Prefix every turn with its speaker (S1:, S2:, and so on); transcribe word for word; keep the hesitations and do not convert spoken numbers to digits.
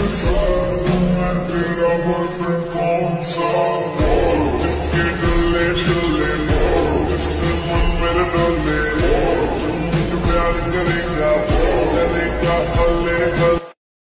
S1: मैं तेरा बॉयफ्रेंड कौन सा, जिसके डोले डोले जिससे मन मेरे डोले, तू प्यार करेगा करेगा हले हले।